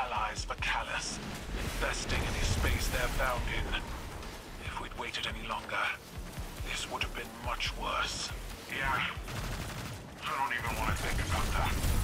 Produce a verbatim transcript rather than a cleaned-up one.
allies for Callus, investing any space they're found in. If we'd waited any longer, this would have been much worse. Yeah. I don't even want to think about that.